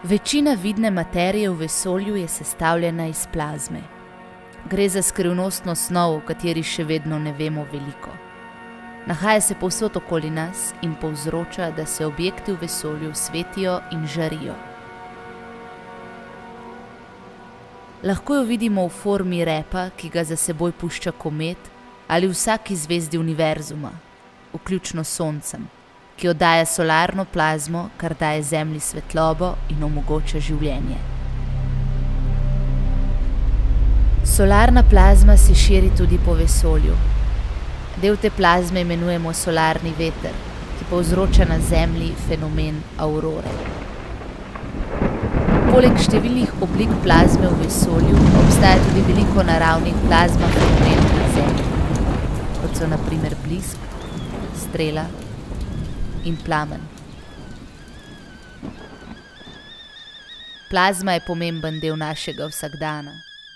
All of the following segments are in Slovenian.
Večina vidne materije v vesolju je sestavljena iz plazme. Gre za skrivnostno snov, o kateri še vedno ne vemo veliko. Nahaja se povsod okoli nas in povzroča, da se objekti v vesolju svetijo in žarijo. Lahko jo vidimo v formi repa, ki ga za seboj pušča komet, ali v vsaki zvezdi univerzuma, vključno s Soncem, ki oddaja solarno plazmo, kar daje Zemlji svetlobo in omogoča življenje. Solarna plazma se širi tudi po vesolju. Del te plazme imenujemo solarni veter, ki povzroča na Zemlji fenomen aurore. Poleg številnih oblik plazme v vesolju obstaja tudi veliko naravnih plazma fenomenov na Zemlji, kot so na primer blisk, strela in plamen. Plazma je pomemben del našega vsakdana.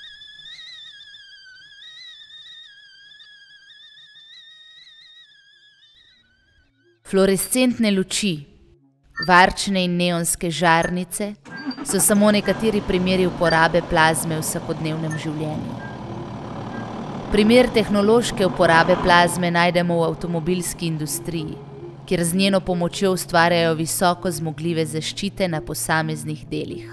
Fluorescentne luči, varčne in neonske žarnice so samo nekateri primeri uporabe plazme v vsakodnevnem življenju. Primer tehnološke uporabe plazme najdemo v avtomobilski industriji, kjer z njeno pomočjo ustvarjajo visoko zmogljive zaščite na posameznih delih.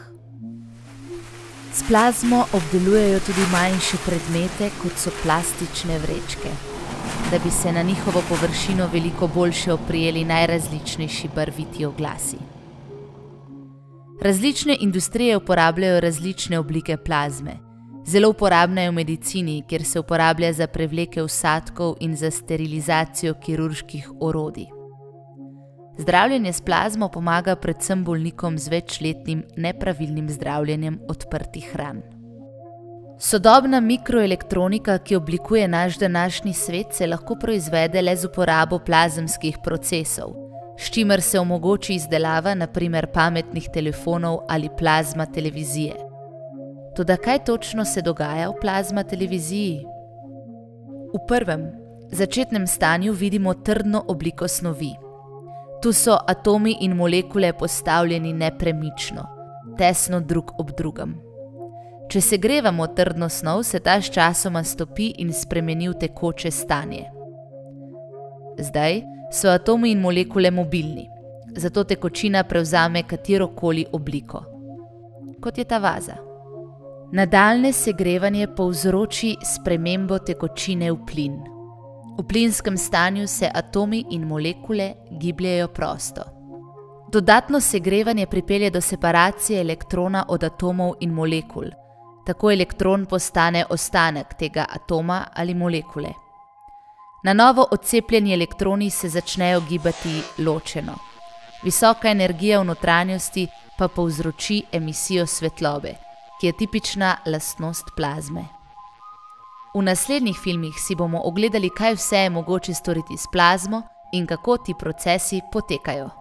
S plazmo obdelujejo tudi manjše predmete, kot so plastične vrečke, da bi se na njihovo površino veliko boljše oprijeli najrazličnejši barviti oglasi. Različne industrije uporabljajo različne oblike plazme. Zelo uporabna je v medicini, kjer se uporablja za prevleke vsadkov in za sterilizacijo kirurških orodij. Zdravljenje s plazmo pomaga predvsem bolnikom z večletnim nepravilnim zdravljenjem odprtih ran. Sodobna mikroelektronika, ki oblikuje naš današnji svet, se lahko proizvede le z uporabo plazemskih procesov, s čimer se omogoči izdelava na primer pametnih telefonov ali plazma televizije. Toda kaj točno se dogaja v plazma televiziji? V prvem, začetnem stanju vidimo trdno obliko snovi. Tu so atomi in molekule postavljeni nepremično, tesno drug ob drugem. Če segrevamo trdno snov, se ta sčasoma stopi in spremeni v tekoče stanje. Zdaj so atomi in molekule mobilni, zato tekočina prevzame katerokoli obliko, kot je ta vaza. Nadaljnje segrevanje povzroči spremembo tekočine v plin. V plinskem stanju se atomi in molekule gibljejo prosto. Dodatno segrevanje pripelje do separacije elektrona od atomov in molekul. Tako elektron postane ostanek tega atoma ali molekule. Na novo odcepljeni elektroni se začnejo gibati ločeno. Visoka energija v notranjosti pa povzroči emisijo svetlobe, ki je tipična lastnost plazme. V naslednjih filmih si bomo ogledali, kaj vse je mogoče storiti s plazmo in kako ti procesi potekajo.